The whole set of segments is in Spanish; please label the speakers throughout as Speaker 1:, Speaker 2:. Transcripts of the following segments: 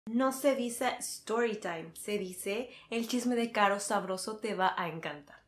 Speaker 1: No se dice story time, se dice el chisme de Caro sabroso te va a encantar.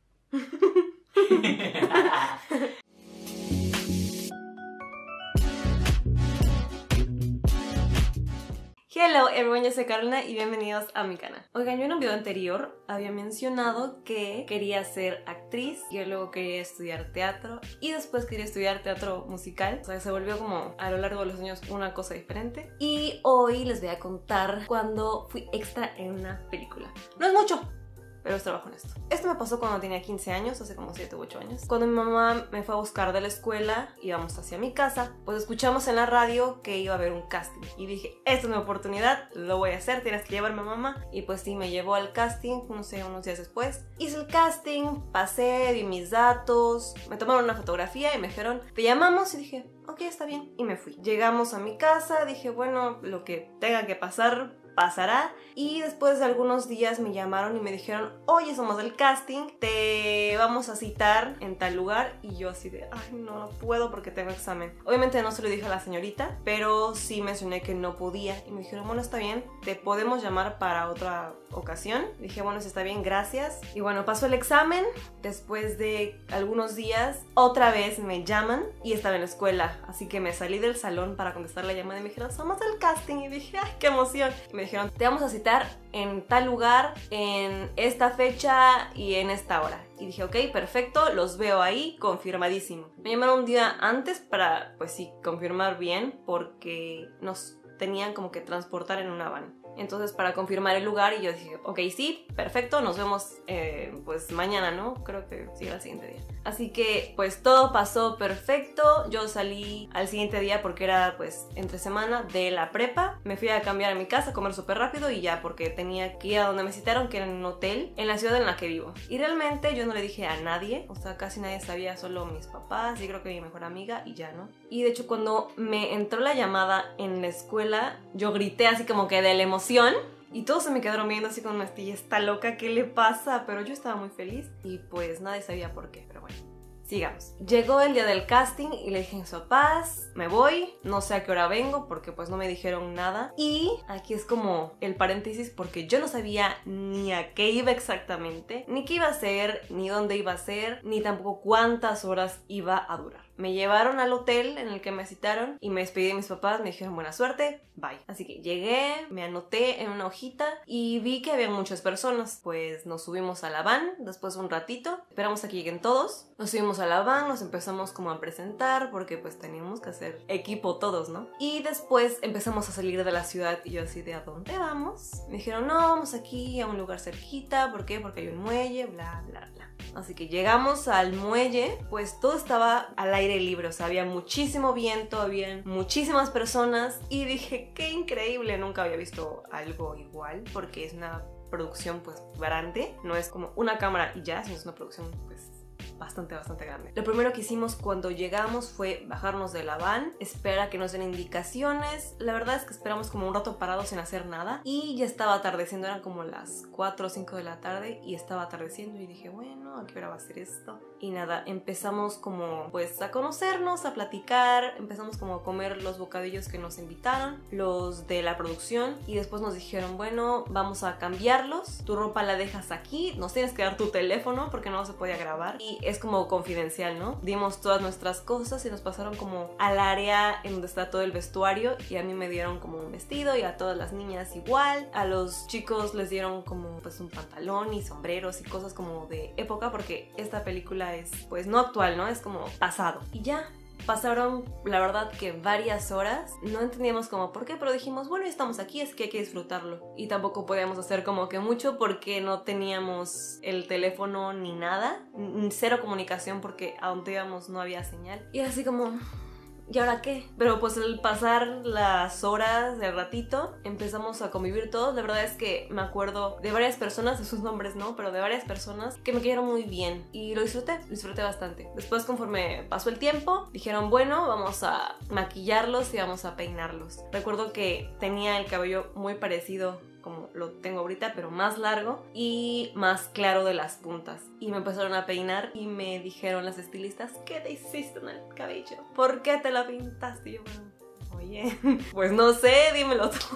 Speaker 1: Hello everyone, yo soy Carolina y bienvenidos a mi canal. Oigan, yo en un video anterior había mencionado que quería ser actriz, yo luego quería estudiar teatro y después quería estudiar teatro musical. O sea, se volvió como a lo largo de los años una cosa diferente. Y hoy les voy a contar cuando fui extra en una película. No es mucho, pero es trabajo en esto. Esto me pasó cuando tenía 15 años, hace como 7 u 8 años. Cuando mi mamá me fue a buscar de la escuela, íbamos hacia mi casa, pues escuchamos en la radio que iba a haber un casting. Y dije, esta es mi oportunidad, lo voy a hacer, tienes que llevarme a mamá. Y pues sí, me llevó al casting, no sé, unos días después. Hice el casting, pasé, di mis datos, me tomaron una fotografía y me dijeron, te llamamos, y dije, ok, está bien. Y me fui. Llegamos a mi casa, dije, bueno, lo que tenga que pasar, pasará. Y después de algunos días me llamaron y me dijeron, oye, somos del casting, te vamos a citar en tal lugar. Y yo así de, ay, no puedo porque tengo examen. Obviamente no se lo dije a la señorita, pero sí mencioné que no podía. Y me dijeron, bueno, está bien, te podemos llamar para otra ocasión. Dije, bueno, sí, está bien, gracias. Y bueno, pasó el examen. Después de algunos días, otra vez me llaman y estaba en la escuela. Así que me salí del salón para contestar la llamada y me dijeron, somos del casting. Y dije, ay, qué emoción. Y me dijeron, te vamos a citar en tal lugar, en esta fecha y en esta hora. Y dije, ok, perfecto, los veo ahí, confirmadísimo. Me llamaron un día antes para, pues sí, confirmar bien, porque nos tenían como que transportar en una van. Entonces para confirmar el lugar, y yo dije, ok, sí, perfecto, nos vemos pues mañana, ¿no? Creo que sí, al siguiente día. Así que pues todo pasó perfecto. Yo salí al siguiente día porque era pues entre semana de la prepa. Me fui a cambiar a mi casa, a comer súper rápido y ya, porque tenía que ir a donde me citaron, que era en un hotel en la ciudad en la que vivo. Y realmente yo no le dije a nadie, o sea, casi nadie sabía, solo mis papás y creo que mi mejor amiga y ya, ¿no? Y de hecho cuando me entró la llamada en la escuela, yo grité así como que de la emoción. Y todos se me quedaron viendo así con una astilla, está loca, ¿qué le pasa? Pero yo estaba muy feliz y pues nadie sabía por qué, pero bueno. Sigamos. Llegó el día del casting y le dije a mis papás, me voy, no sé a qué hora vengo porque pues no me dijeron nada. Y aquí es como el paréntesis porque yo no sabía ni a qué iba exactamente, ni qué iba a hacer, ni dónde iba a ser, ni tampoco cuántas horas iba a durar. Me llevaron al hotel en el que me citaron y me despedí de mis papás, me dijeron buena suerte, bye. Así que llegué, me anoté en una hojita y vi que había muchas personas. Pues nos subimos a la van, después un ratito, esperamos a que lleguen todos. Nos subimos a la van, nos empezamos como a presentar porque pues teníamos que hacer equipo todos, ¿no? Y después empezamos a salir de la ciudad y yo así de ¿a dónde vamos? Me dijeron, no, vamos aquí a un lugar cerquita, ¿por qué? Porque hay un muelle, bla, bla, bla. Así que llegamos al muelle, pues todo estaba al aire libre, o sea, había muchísimo viento, había muchísimas personas y dije, qué increíble, nunca había visto algo igual porque es una producción pues grande, no es como una cámara y ya, sino es una producción pues bastante grande. Lo primero que hicimos cuando llegamos fue bajarnos de la van, esperar a que nos den indicaciones. La verdad es que esperamos como un rato parados sin hacer nada y ya estaba atardeciendo, eran como las 4 o 5 de la tarde y estaba atardeciendo y dije, bueno, ¿a qué hora va a ser esto? Y nada, empezamos como pues a conocernos, a platicar, empezamos como a comer los bocadillos que nos invitaron, los de la producción, y después nos dijeron, bueno, vamos a cambiarlos, tu ropa la dejas aquí, nos tienes que dar tu teléfono porque no se podía grabar y es como confidencial, ¿no? Dimos todas nuestras cosas y nos pasaron como al área en donde está todo el vestuario y a mí me dieron como un vestido y a todas las niñas igual, a los chicos les dieron como pues un pantalón y sombreros y cosas como de época porque esta película es pues no actual, ¿no? Es como pasado. Y ya. Pasaron, la verdad, que varias horas. No entendíamos como por qué, pero dijimos, bueno, estamos aquí, es que hay que disfrutarlo. Y tampoco podíamos hacer como que mucho porque no teníamos el teléfono ni nada. Cero comunicación porque a donde íbamos no había señal. Y así como... ¿y ahora qué? Pero pues al pasar las horas, el ratito, empezamos a convivir todos. La verdad es que me acuerdo de varias personas, de sus nombres no, pero de varias personas que me cayeron muy bien y lo disfruté bastante. Después, conforme pasó el tiempo, dijeron, bueno, vamos a maquillarlos y vamos a peinarlos. Recuerdo que tenía el cabello muy parecido como lo tengo ahorita, pero más largo y más claro de las puntas. Y me empezaron a peinar y me dijeron las estilistas, ¿qué te hiciste en el cabello? ¿Por qué te la pintaste? Y yo, bueno, oye, pues no sé, dímelo tú.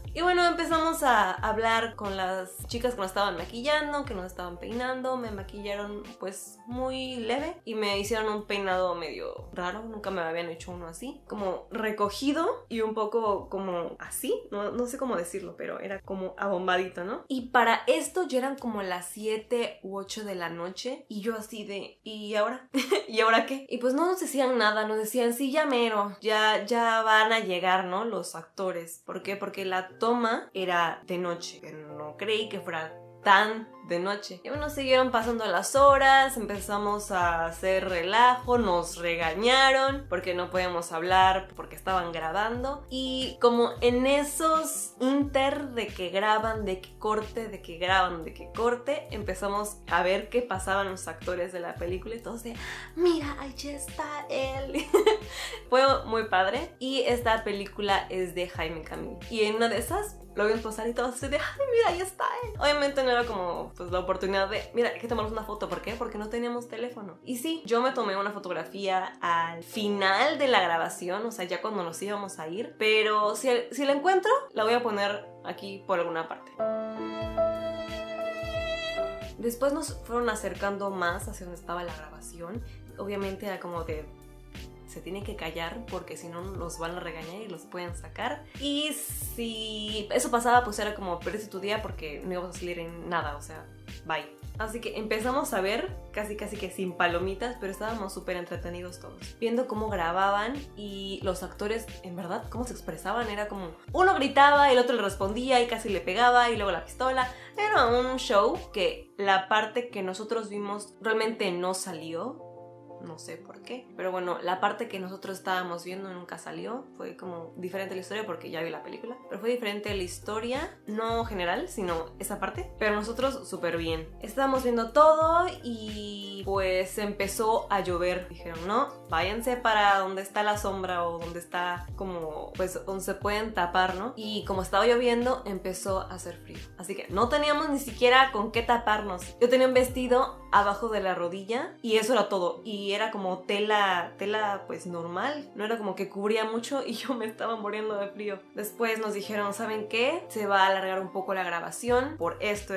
Speaker 1: Y bueno, empezamos a hablar con las chicas que nos estaban maquillando, que nos estaban peinando. Me maquillaron pues muy leve y me hicieron un peinado medio raro. Nunca me habían hecho uno así, como recogido y un poco como así. No sé cómo decirlo, pero era como abombadito, ¿no? Y para esto ya eran como las 7 u 8 de la noche y yo así de ¿y ahora? ¿Y ahora qué? Y pues no nos decían nada, nos decían sí, ya mero, ya van a llegar, ¿no? Los actores. ¿Por qué? Porque la toma era de noche, pero no creí que fuera tan de noche. Y bueno, siguieron pasando las horas, empezamos a hacer relajo, nos regañaron porque no podíamos hablar, porque estaban grabando. Y como en esos inter de que graban, de que corte, de que graban, de que corte, empezamos a ver qué pasaban los actores de la película y todos de mira, ahí ya está él. Fue muy padre. Y esta película es de Jaime Camil. Y en una de esas lo vimos pasar y todos así de ay, mira, ahí está él. Obviamente no era como pues la oportunidad de mira, hay que tomarnos una foto. ¿Por qué? Porque no teníamos teléfono. Y sí, yo me tomé una fotografía al final de la grabación, o sea, ya cuando nos íbamos a ir. Pero si la encuentro, la voy a poner aquí por alguna parte. Después nos fueron acercando más hacia donde estaba la grabación. Obviamente era como de se tienen que callar porque si no los van a regañar y los pueden sacar. Y si eso pasaba, pues era como perdiste tu día porque no íbamos a salir en nada, o sea, bye. Así que empezamos a ver, casi que sin palomitas, pero estábamos súper entretenidos todos. Viendo cómo grababan y los actores, en verdad, cómo se expresaban. Era como, uno gritaba, el otro le respondía y casi le pegaba y luego la pistola. Era un show que la parte que nosotros vimos realmente no salió. No sé por qué, pero bueno, la parte que nosotros estábamos viendo nunca salió. Fue como diferente la historia porque ya vi la película, pero fue diferente la historia, no general, sino esa parte. Pero nosotros súper bien. Estábamos viendo todo y pues empezó a llover. Dijeron, no, váyanse para donde está la sombra o donde está como, pues donde se pueden tapar, ¿no? Y como estaba lloviendo, empezó a hacer frío. Así que no teníamos ni siquiera con qué taparnos. Yo tenía un vestido abajo de la rodilla y eso era todo. Y era como tela pues normal, no era como que cubría mucho y yo me estaba muriendo de frío. Después nos dijeron, ¿saben qué? Se va a alargar un poco la grabación por esto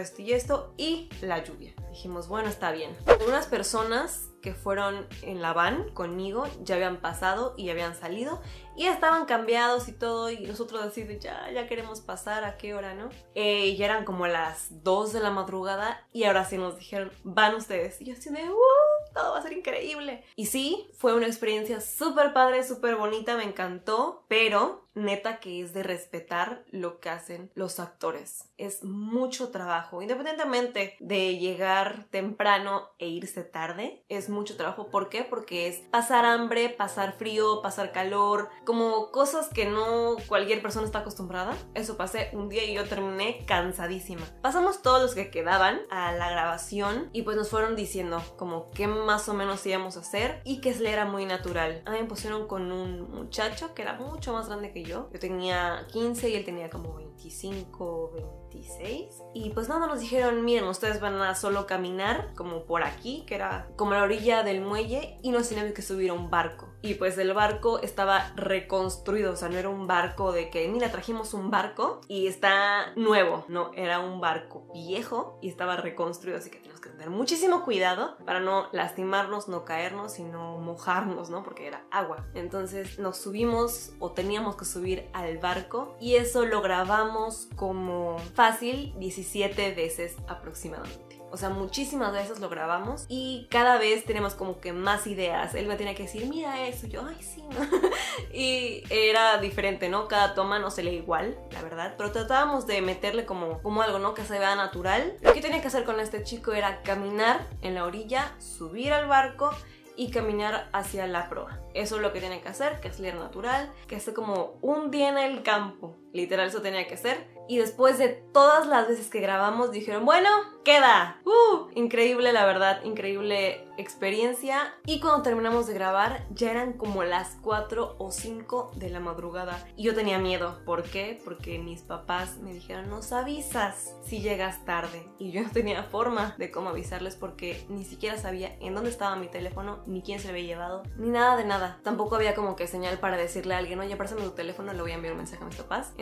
Speaker 1: y la lluvia. Dijimos, bueno, está bien. Algunas personas que fueron en la van conmigo ya habían pasado y habían salido y estaban cambiados y todo y nosotros así de ya queremos pasar, ¿a qué hora, no? Ya eran como las 2 de la madrugada y ahora sí nos dijeron, van ustedes. Y yo así de todo va a ser increíble. Y sí, fue una experiencia súper padre, súper bonita, me encantó, pero neta que es de respetar lo que hacen los actores. Es mucho trabajo, independientemente de llegar temprano e irse tarde, es mucho trabajo. ¿Por qué? Porque es pasar hambre, pasar frío, pasar calor, como cosas que no cualquier persona está acostumbrada. Eso pasé un día y yo terminé cansadísima. Pasamos todos los que quedaban a la grabación y pues nos fueron diciendo como qué más o menos íbamos a hacer y que le era muy natural. A mí me pusieron con un muchacho que era mucho más grande que yo. Yo tenía 15 y él tenía como 25, 26. Y pues nada, nos dijeron, miren, ustedes van a solo caminar como por aquí, que era como la orilla del muelle, y nos teníamos que subir a un barco. Y pues el barco estaba reconstruido, o sea, no era un barco de que, mira, trajimos un barco y está nuevo. No, era un barco viejo y estaba reconstruido, así que teníamos que tener muchísimo cuidado para no lastimarnos, no caernos y no mojarnos, ¿no? Porque era agua. Entonces nos subimos o teníamos que subir al barco y eso lo grabamos como fácil 17 veces aproximadamente. O sea, muchísimas veces lo grabamos y cada vez tenemos como que más ideas. Él me tenía que decir, mira eso. Y yo, ay, sí, ¿no? Y era diferente, ¿no? Cada toma no se lee igual, la verdad. Pero tratábamos de meterle como algo, ¿no? Que se vea natural. Lo que tenía que hacer con este chico era caminar en la orilla, subir al barco y caminar hacia la proa. Eso es lo que tiene que hacer, que es leer natural, que es como un día en el campo. Literal, eso tenía que ser. Y después de todas las veces que grabamos, dijeron, bueno, queda. Increíble, la verdad, increíble experiencia. Y cuando terminamos de grabar, ya eran como las 4 o 5 de la madrugada. Y yo tenía miedo. ¿Por qué? Porque mis papás me dijeron, nos avisas si llegas tarde. Y yo no tenía forma de cómo avisarles porque ni siquiera sabía en dónde estaba mi teléfono, ni quién se lo había llevado, ni nada de nada. Tampoco había como que señal para decirle a alguien, oye, préstame tu teléfono, le voy a enviar un mensaje a mis papás.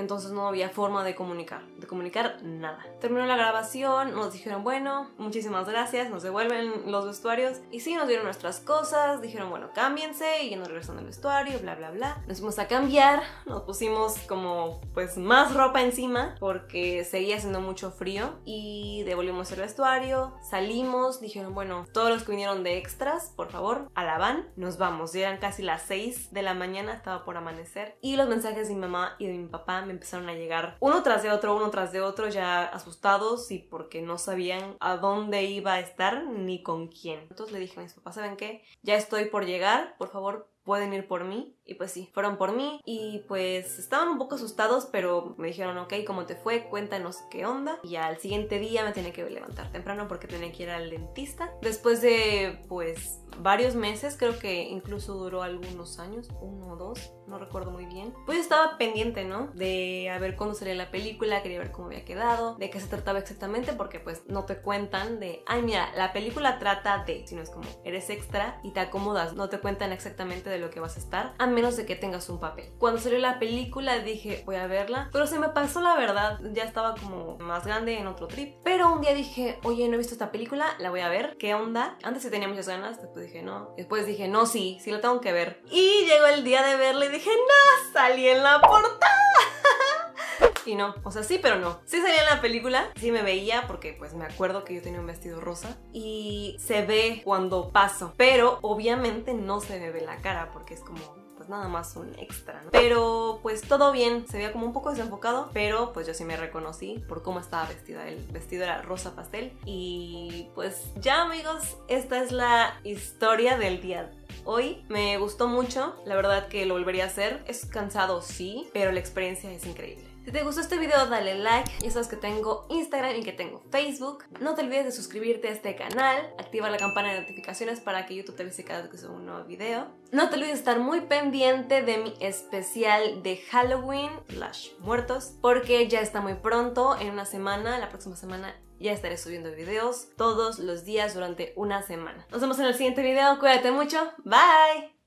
Speaker 1: entonces no había forma de comunicar nada. Terminó la grabación, nos dijeron, bueno, muchísimas gracias, nos devuelven los vestuarios, y sí, nos dieron nuestras cosas, dijeron, bueno, cámbiense, y ya nos regresan al vestuario, bla, bla, bla. Nos fuimos a cambiar, nos pusimos como, pues, más ropa encima, porque seguía haciendo mucho frío, y devolvimos el vestuario, salimos, dijeron, bueno, todos los que vinieron de extras, por favor, a la van, nos vamos. Ya eran casi las 6 de la mañana, estaba por amanecer, y los mensajes de mi mamá y de mi papá me empezaron a llegar uno tras de otro, ya asustados y porque no sabían a dónde iba a estar ni con quién. Entonces le dije a mis papás, ¿saben qué? Ya estoy por llegar, por favor, pueden ir por mí. Y pues sí, fueron por mí y pues estaban un poco asustados, pero me dijeron, ok, ¿cómo te fue? Cuéntanos qué onda. Y al siguiente día me tenía que levantar temprano porque tenía que ir al dentista. Después de pues varios meses, creo que incluso duró algunos años, 1 o 2, no recuerdo muy bien. Pues estaba pendiente, ¿no? De a ver cuándo salía la película, quería ver cómo había quedado, de qué se trataba exactamente, porque pues no te cuentan de, ay mira, la película trata de, sino es como, eres extra y te acomodas, no te cuentan exactamente de lo que vas a estar, a menos de que tengas un papel. Cuando salió la película dije, voy a verla, pero se me pasó la verdad, ya estaba como más grande en otro trip, pero un día dije, oye, no he visto esta película, la voy a ver, ¿qué onda? Antes sí tenía muchas ganas, después dije no, después dije no, sí la tengo que ver, y llegó el día de verla y dije, no, salí en la portada. Y no, o sea, sí, pero no. Sí salía en la película, sí me veía porque pues me acuerdo que yo tenía un vestido rosa y se ve cuando paso, pero obviamente no se me ve la cara porque es como pues nada más un extra, ¿no? Pero pues todo bien, se veía como un poco desenfocado, pero pues yo sí me reconocí por cómo estaba vestida. El vestido era rosa pastel y pues ya, amigos, esta es la historia del día. Hoy me gustó mucho, la verdad que lo volvería a hacer. Es cansado, sí, pero la experiencia es increíble. Si te gustó este video, dale like. Ya sabes que tengo Instagram y que tengo Facebook. No te olvides de suscribirte a este canal, activa la campana de notificaciones para que YouTube te avise cada vez que subo un nuevo video. No te olvides de estar muy pendiente de mi especial de Halloween / muertos, porque ya está muy pronto, en una semana, la próxima semana ya estaré subiendo videos todos los días durante una semana. Nos vemos en el siguiente video, cuídate mucho, bye.